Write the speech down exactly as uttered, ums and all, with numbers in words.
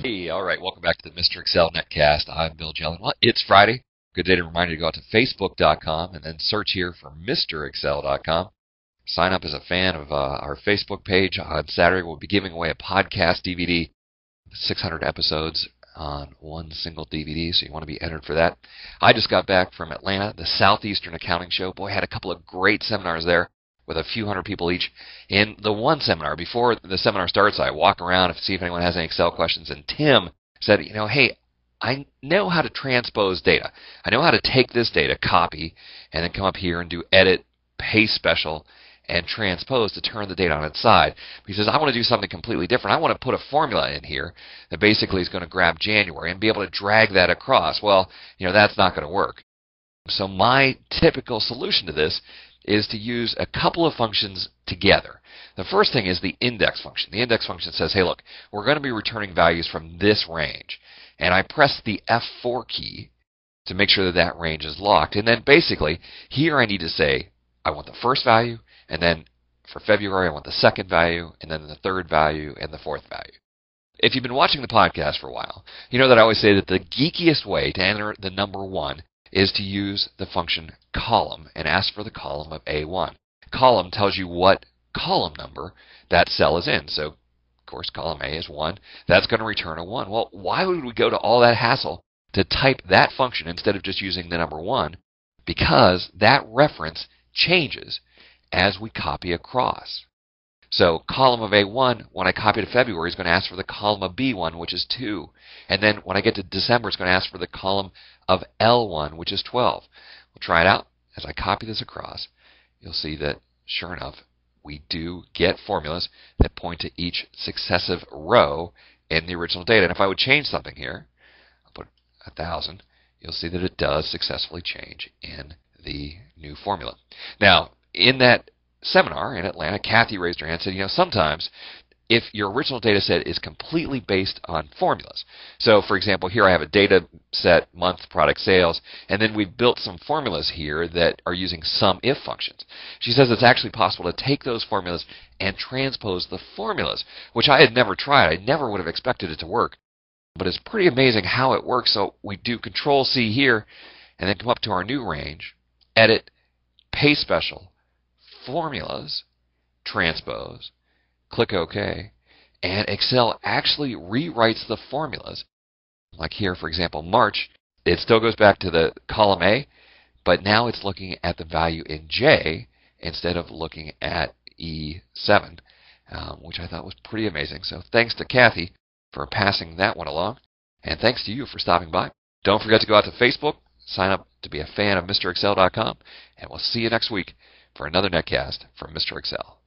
Hey, all right, welcome back to the Mister Excel Netcast. I'm Bill Jelen. Well, it's Friday. Good day to remind you to go out to Facebook dot com and then search here for Mr Excel dot com. Sign up as a fan of uh, our Facebook page. On Saturday, we'll be giving away a podcast D V D, six hundred episodes on one single D V D, so you want to be entered for that. I just got back from Atlanta, the Southeastern Accounting show. Boy, I had a couple of great seminars there with a few hundred people each. In the one seminar, before the seminar starts, I walk around to see if anyone has any Excel questions, and Tim said, you know, hey, I know how to transpose data. I know how to take this data, copy, and then come up here and do edit, paste special, and transpose to turn the data on its side. He says, I want to do something completely different. I want to put a formula in here that basically is going to grab January and be able to drag that across. Well, you know, that's not going to work. So my typical solution to this is to use a couple of functions together. The first thing is the index function. The index function says, hey, look, we're going to be returning values from this range. And I press the F four key to make sure that that range is locked. And then basically, here I need to say, I want the first value, and then for February, I want the second value, and then the third value, and the fourth value. If you've been watching the podcast for a while, you know that I always say that the geekiest way to enter the number one is to use the function column and ask for the column of A one. Column tells you what column number that cell is in. So, of course, column A is one. That's going to return a one. Well, why would we go to all that hassle to type that function instead of just using the number one? Because that reference changes as we copy across. So column of A one, when I copy to February, is going to ask for the column of B one, which is two. And then when I get to December, it's going to ask for the column of L one, which is twelve. We'll try it out. As I copy this across, you'll see that, sure enough, we do get formulas that point to each successive row in the original data. And if I would change something here, I'll put one thousand, you'll see that it does successfully change in the new formula. Now, in that seminar in Atlanta, Kathy raised her hand and said, you know, sometimes if your original data set is completely based on formulas. So, for example, here I have a data set, month, product sales, and then we've built some formulas here that are using some if functions. She says it's actually possible to take those formulas and transpose the formulas, which I had never tried. I never would have expected it to work. But it's pretty amazing how it works. So we do Control C here, and then come up to our new range, edit, paste special, formulas, transpose, click OK, and Excel actually rewrites the formulas. Like here, for example, March, it still goes back to the column A, but now it's looking at the value in J instead of looking at E seven, um, which I thought was pretty amazing. So thanks to Kathy for passing that one along, and thanks to you for stopping by. Don't forget to go out to Facebook, sign up to be a fan of Mr Excel dot com, and we'll see you next week for another netcast from Mister Excel.